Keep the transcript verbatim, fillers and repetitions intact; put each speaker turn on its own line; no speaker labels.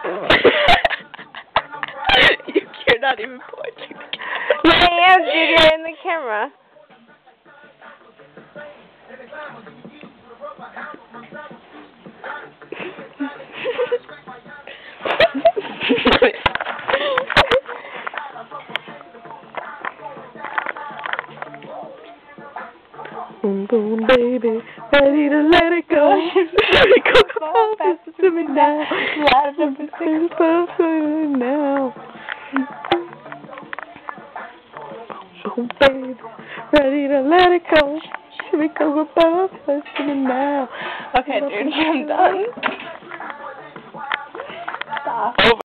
You're not even pointing.
Yeah, I am, dude. You're in the camera.
Boom, boom, baby, ready to let it go. Let it go, go faster to me now. Light up the six to me now. Oh, baby, ready to let it go. Let me go above to me now.
Okay, dude, I'm done. Stop.